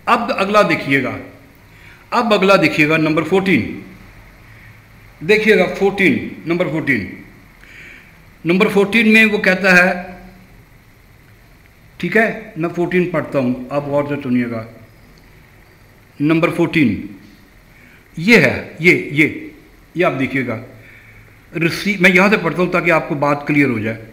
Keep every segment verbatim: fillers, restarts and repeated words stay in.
अब अगला देखिएगा, अब अगला देखिएगा नंबर फोर्टीन, देखिएगा fourteen, number fourteen, number fourteen में वो कहता है, ठीक है, मैं फोर्टीन पढ़ता हूँ, आप गौर से सुनिएगा। नंबर फोर्टीन ये है, ये ये ये आप देखिएगा, रिसीव, मैं यहाँ से पढ़ता हूँ ताकि आपको बात क्लियर हो जाए।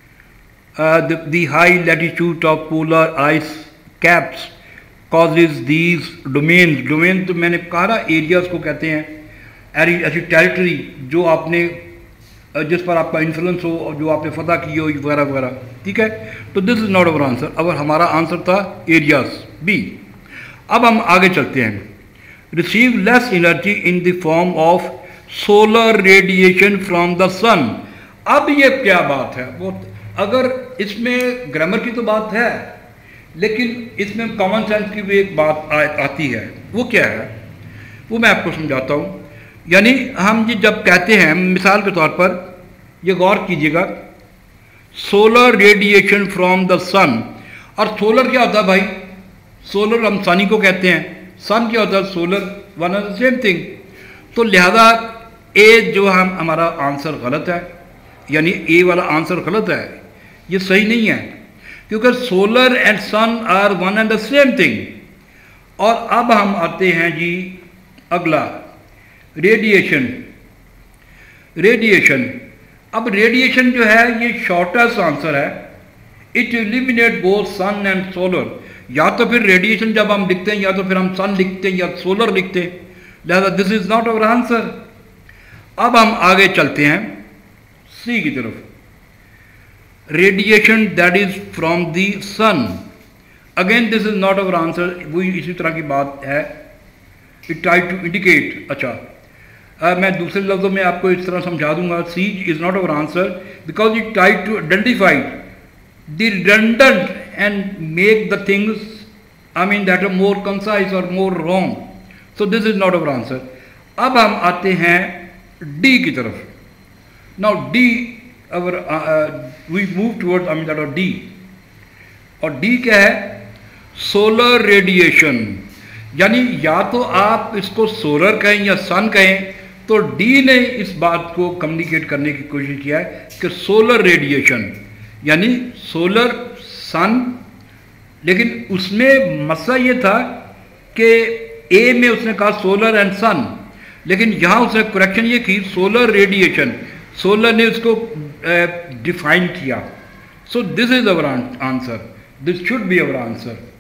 The high latitude of polar ice caps causes these domains, domain तो मैंने कहा ना एरियाज को कहते हैं, ऐसी टेरिटरी जो आपने, जिस पर आपका इन्फ्लुएंस हो और जो आपने फतह की हो वगैरह वगैरह, ठीक है। तो this is not our answer, अगर हमारा आंसर था एरियाज, बी। अब हम आगे चलते हैं। Receive less energy in the form of solar radiation from the sun. अब ये क्या बात है, वो अगर इसमें ग्रामर की तो बात है, लेकिन इसमें कॉमन सेंस की भी एक बात आ, आती है। वो क्या है, वो मैं आपको समझाता हूँ। यानी हम ये जब कहते हैं, मिसाल के तौर पर ये गौर कीजिएगा, solar radiation from the sun, और सोलर क्या होता है भाई, सोलर हम सनी को कहते हैं, सन क्या होता है, solar, one and the same thing. तो लिहाजा ए जो हम हमारा आंसर गलत है, यानी ए वाला आंसर गलत है, ये सही नहीं है, क्योंकि solar and sun are one and the same thing. और अब हम आते हैं जी अगला, रेडिएशन। रेडिएशन, अब रेडिएशन जो है ये शॉर्टेस्ट आंसर है। It eliminate both sun and solar. या तो फिर रेडिएशन जब हम लिखते हैं, या तो फिर हम सन लिखते हैं या सोलर लिखते हैं, लिहाजा this is not our answer. अब हम आगे चलते हैं सी की तरफ। Radiation that is from the sun, again this is not our answer, वही इसी तरह की बात है। इट ट्राई टू इंडिकेट, अच्छा Uh, मैं दूसरे लफ्ज़ों में आपको इस तरह समझा दूंगा, C is not our answer because it try to identify the redundant and make the things, I mean that are more concise और more wrong, so this is not our answer. अब हम आते हैं डी की तरफ। Now D our we move towards, I mean that are D, और D क्या है, सोलर रेडिएशन। यानी या तो आप इसको सोलर कहें या सन कहें, तो डी ने इस बात को कम्युनिकेट करने की कोशिश किया है कि सोलर रेडिएशन यानी सोलर सन, लेकिन उसमें मसला ये था कि ए में उसने कहा सोलर एंड सन, लेकिन यहाँ उसने करेक्शन ये की सोलर रेडिएशन, सोलर ने उसको डिफाइन किया। So this is our answer, this should be our answer.